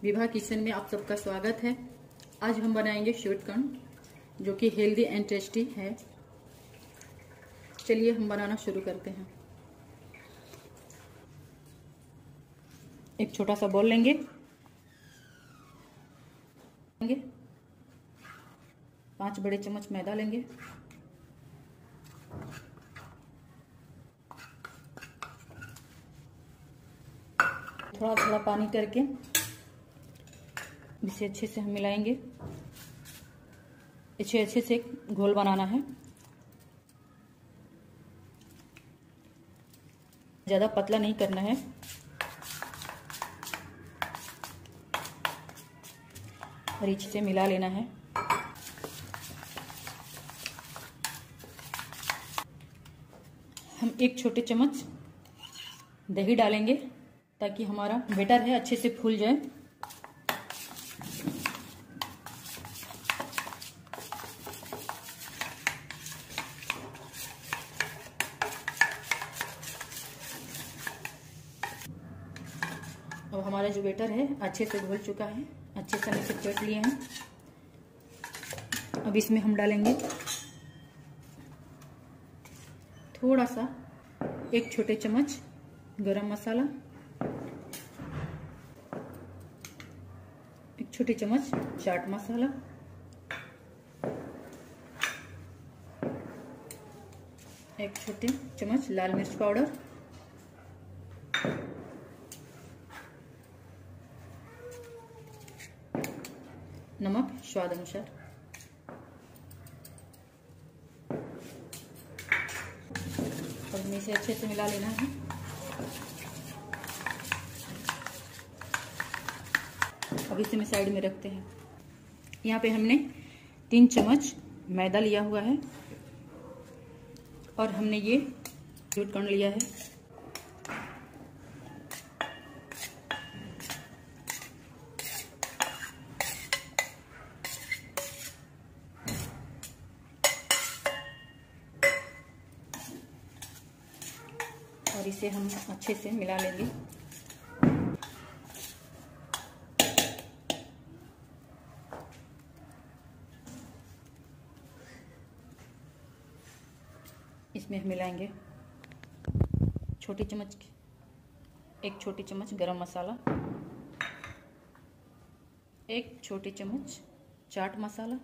Vibha kitchen में आप सबका स्वागत है। आज हम बनाएंगे स्वीटकॉर्न जो कि हेल्दी एंड टेस्टी है। चलिए हम बनाना शुरू करते हैं। एक छोटा सा बॉल लेंगे, 5 बड़े चम्मच मैदा लेंगे, थोड़ा थोड़ा पानी करके इसे अच्छे से हम मिलाएंगे। इसे अच्छे से घोल बनाना है, ज़्यादा पतला नहीं करना है। और अच्छे से मिला लेना है। हम 1 छोटे चम्मच दही डालेंगे ताकि हमारा बैटर है अच्छे से फूल जाए। अब हमारा जो बैटर है अच्छे से घुल चुका है, अच्छे से हम इसे फेंट लिए हैं। अब इसमें हम डालेंगे थोड़ा सा 1 छोटे चम्मच गरम मसाला, 1 छोटी चम्मच चाट मसाला, 1 छोटी चम्मच लाल मिर्च पाउडर, नमक स्वाद अनुसार। अब इसे अच्छे से मिला लेना है। अब इसे में साइड में रखते हैं। यहाँ पे हमने 3 चम्मच मैदा लिया हुआ है और हमने ये स्वीटकॉर्न लिया है। और इसे हम अच्छे से मिला लेंगे। इसमें हम मिलाएंगे छोटी चम्मच 1 छोटी चम्मच गरम मसाला, 1 छोटी चम्मच चाट मसाला,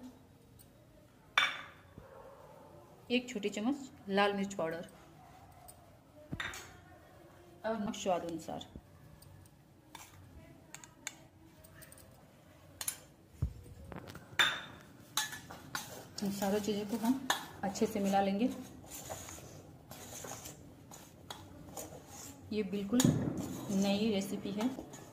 1 छोटी चम्मच लाल मिर्च पाउडर और नमक स्वाद अनुसार। इन सारी चीज़ों को हम अच्छे से मिला लेंगे। ये बिल्कुल नई रेसिपी है।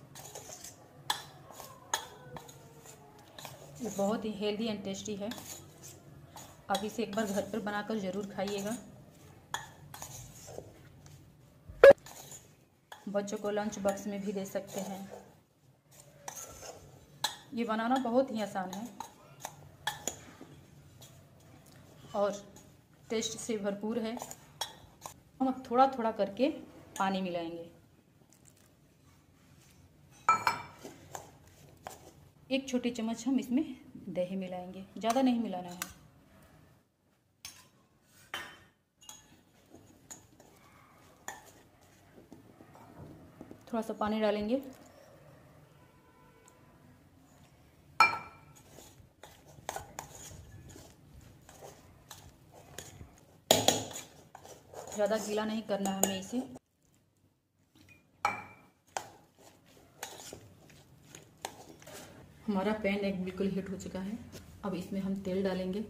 ये बहुत ही हेल्दी एंड टेस्टी है। आप इसे एक बार घर पर बनाकर ज़रूर खाइएगा। बच्चों को लंच बॉक्स में भी दे सकते हैं। ये बनाना बहुत ही आसान है और टेस्ट से भरपूर है। हम अब थोड़ा थोड़ा करके पानी मिलाएंगे। 1 छोटी चम्मच हम इसमें दही मिलाएंगे, ज़्यादा नहीं मिलाना है। थोड़ा सा पानी डालेंगे। ज़्यादा गीला नहीं करना है हमें इसे। हमारा पैन एक बिल्कुल हीट हो चुका है। अब इसमें हम तेल डालेंगे।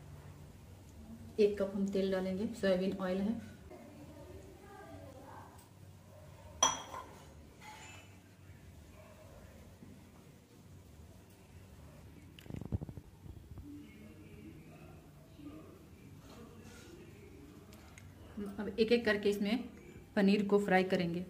1 कप हम तेल डालेंगे, सोयाबीन ऑयल है। अब एक एक करके इसमें पनीर को फ्राई करेंगे।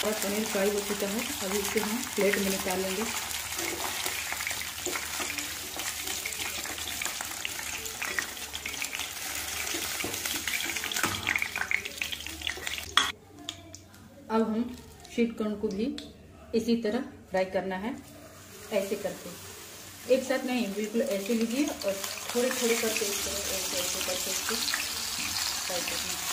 और पनीर फ्राई हो चुका है। अभी इसे हम प्लेट में निकाल लेंगे। अब हम स्वीट कॉर्न को भी इसी तरह फ्राई करना है, ऐसे करके। एक साथ नहीं, बिल्कुल ऐसे लीजिए और थोड़े थोड़े करके इस तरह ऐसे ऐसे करके इसको फ्राई करना है।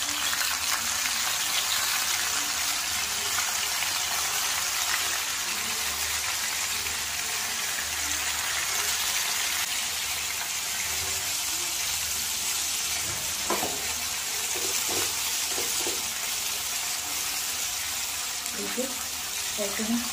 बिल्कुल ऐसे ही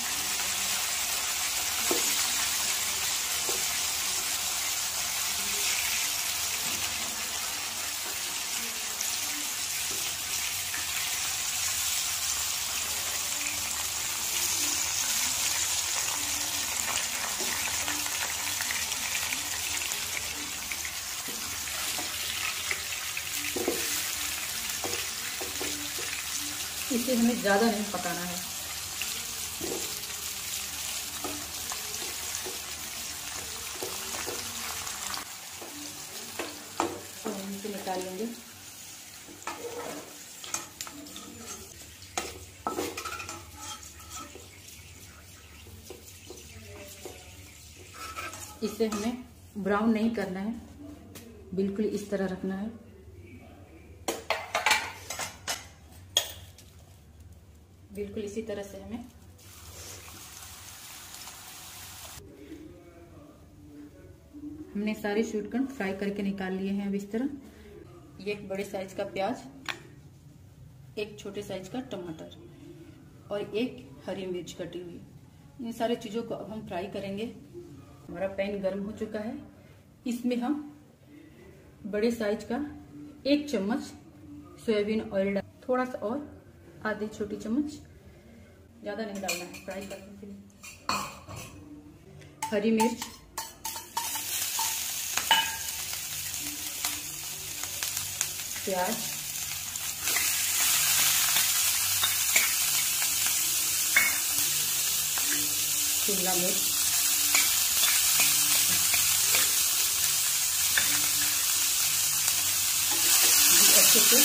इसे हमें ज़्यादा नहीं पकाना है। तो हम इसे निकाल लेंगे। इसे हमें ब्राउन नहीं करना है, बिल्कुल इस तरह रखना है। बिल्कुल इसी तरह से हमें हमने सारे स्वीट कॉर्न फ्राई करके निकाल लिए हैं। अब इस तरह ये एक बड़े साइज का प्याज, एक छोटे साइज का टमाटर और एक हरी मिर्च कटी हुई, इन सारी चीजों को अब हम फ्राई करेंगे। हमारा पैन गर्म हो चुका है। इसमें हम बड़े साइज का 1 चम्मच सोयाबीन ऑयल डाल, थोड़ा सा और आधी छोटी चम्मच, ज्यादा नहीं डालना है फ्राई करने के लिए। हरी मिर्च, प्याज, शिमला मिर्च, अच्छे से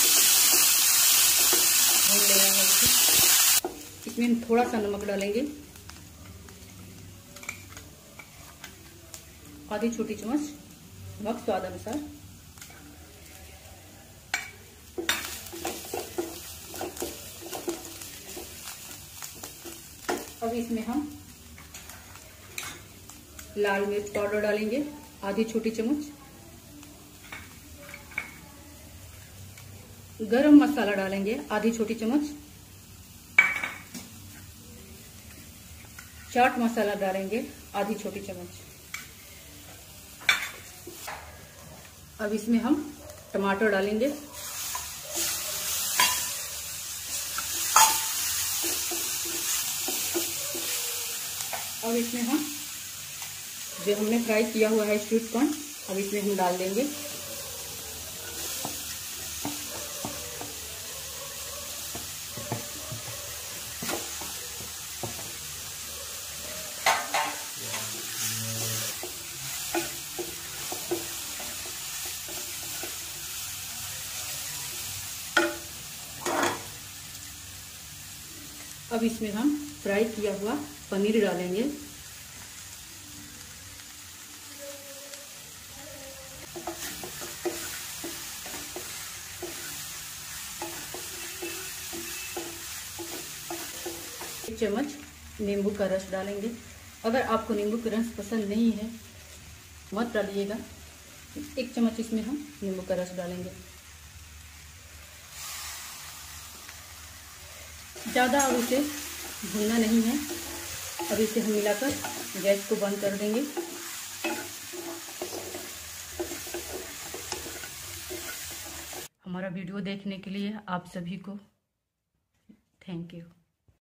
भून लेना है इसे। इसमें हम थोड़ा सा नमक डालेंगे, आधी छोटी चम्मच नमक स्वाद अनुसार। अब इसमें हम लाल मिर्च पाउडर डालेंगे, आधी छोटी चम्मच। गरम मसाला डालेंगे, आधी छोटी चम्मच। चाट मसाला डालेंगे, आधी छोटी चम्मच। अब इसमें हम टमाटर डालेंगे, अब इसमें हम जो हमने फ्राई किया हुआ है स्वीट कॉर्न, अब इसमें हम डाल देंगे। अब इसमें हम फ्राई किया हुआ पनीर डालेंगे। एक चम्मच नींबू का रस डालेंगे। अगर आपको नींबू का रस पसंद नहीं है मत डालिएगा। 1 चम्मच इसमें हम नींबू का रस डालेंगे। ज़्यादा अब इसे भूनना नहीं है। अब इसे हम मिलाकर गैस को बंद कर देंगे। हमारा वीडियो देखने के लिए आप सभी को थैंक यू।